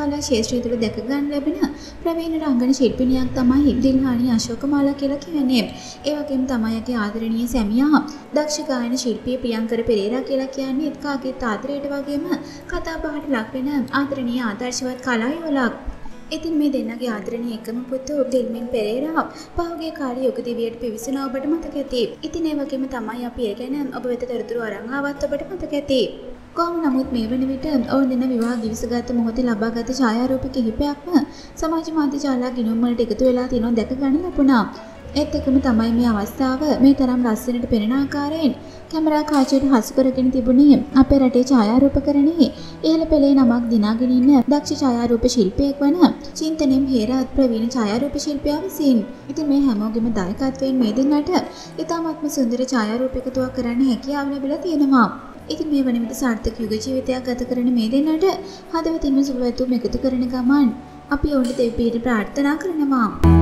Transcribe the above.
කලා ශාස්ත්‍රය තුළ දැක ගන්න ලැබෙන ප්‍රවීණ රංගන ශිල්පිනියක් තමයි දිල්හානි අශෝකමාලා කියලා කියන්නේ. ඒ වගේම තමයි යගේ ආදරණීය සැමියා දක්ෂ ගායන ශිල්පී ප්‍රියංකර පෙරේරා කියලා කියන්නේ කාගේ ආදරයට වගේම කතා බහට ලක් වෙන ආදරණීය ආදර්ශවත් කලා යුවලක්. ඉතින් මේ දෙන්නගේ ආදරණීය එකම පුතු දිල්මින් පෙරේරා පහුගිය කාලේ යුග දිවියට පිවිසුණ ඔබට මතක ඇති. ඉතින් ඒ වගේම තමයි අපි ඒ ගැන ඔබ වෙත තොරතුරු අරන් ආවත් ඔබට මතක ඇති. කොහොම නමුත් මේ වන විට ඔවුන් දෙන විවාහ දිවසගත මොහොතේ ලබාගත් ඡායාරූප කිහිපයක්ම සමාජ මාධ්‍ය ජාලා ගිණුම් වලට එකතු වෙලා තියෙනවා දැක ගන්න ලැබුණා. ඒත් එකම තමයි මේ අවස්ථාව මේ තරම් ලස්සනට පෙනෙන ආකාරයෙන් කැමරා කාචයට හසු කරගෙන තිබුණේ අපේ රටේ ඡායාරූපකරණයේ ඉහළ පෙළේ නමක් දිනාගෙන ඉන්න දක්ෂ ඡායාරූප ශිල්පියෙක් වන චින්තනෙම් හේරාත් ප්‍රවීණ ඡායාරූප ශිල්පියා විසින්. ඉතින් මේ හැමෝගෙම දායකත්වයෙන් මේ දෙන්නට ඉතාමත්ම සුන්දර ඡායාරූප එකතුවක් කරන්න හැකියාව ලැබිලා තියෙනවා. ඉතින් මේ වන විට සාර්ථක යුග ජීවිතයක් ගත කරන මේ දෙන්නට හදවතින්ම සුබ පැතුම් එකතු කරන ගමන් අපි ඔවුන්ට දෙවියන්ට ප්‍රාර්ථනා කරනවා.